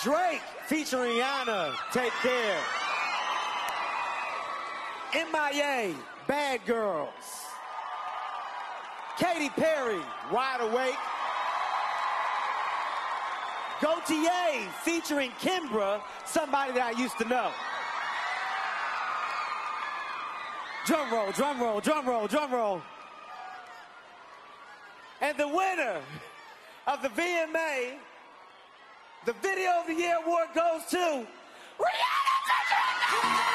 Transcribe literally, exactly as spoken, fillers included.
Drake featuring Rihanna, Take Care. M I A, Bad Girls. Katy Perry, Wide Awake. Gautier featuring Kimbra, somebody that I used to know. Drum roll, drum roll, drum roll, drum roll. And the winner of the V M A, the Video of the Year award goes to Rihanna!